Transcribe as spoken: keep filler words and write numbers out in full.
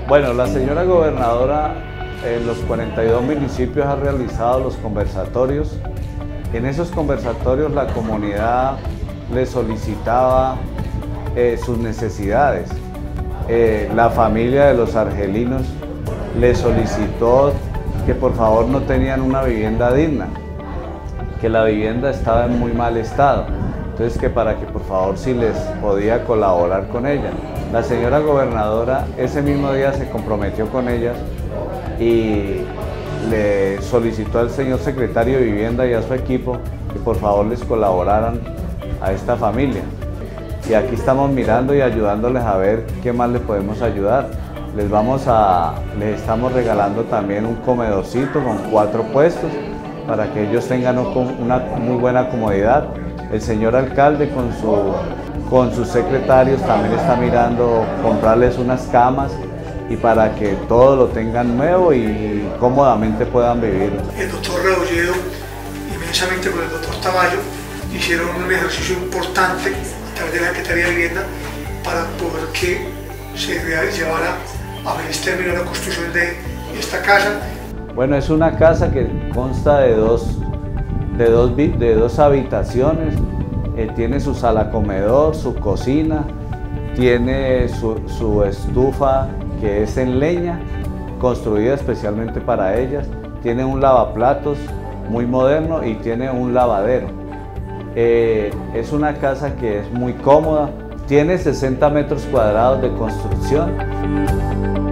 Bueno, la señora gobernadora en los cuarenta y dos municipios ha realizado los conversatorios. En esos conversatorios la comunidad le solicitaba eh, sus necesidades. Eh, la familia de los argelinos le solicitó que por favor no tenían una vivienda digna, que la vivienda estaba en muy mal estado, entonces que para que por favor si les podía colaborar con ella. La señora gobernadora ese mismo día se comprometió con ellas y le solicitó al señor secretario de Vivienda y a su equipo que por favor les colaboraran a esta familia. Y aquí estamos mirando y ayudándoles a ver qué más les podemos ayudar. Les, vamos a, les estamos regalando también un comedorcito con cuatro puestos para que ellos tengan una muy buena comodidad. El señor alcalde con, su, con sus secretarios también está mirando comprarles unas camas y para que todo lo tengan nuevo y cómodamente puedan vivir. El doctor Rebolledo, inmensamente con el doctor Tamayo, hicieron un ejercicio importante a través de la Secretaría de Vivienda para poder que se llevara a feliz término la construcción de esta casa. Bueno, es una casa que consta de dos, de dos, de dos habitaciones, eh, tiene su sala comedor, su cocina, tiene su, su estufa que es en leña, construida especialmente para ellas, tiene un lavaplatos muy moderno y tiene un lavadero. Eh, es una casa que es muy cómoda, tiene sesenta metros cuadrados de construcción.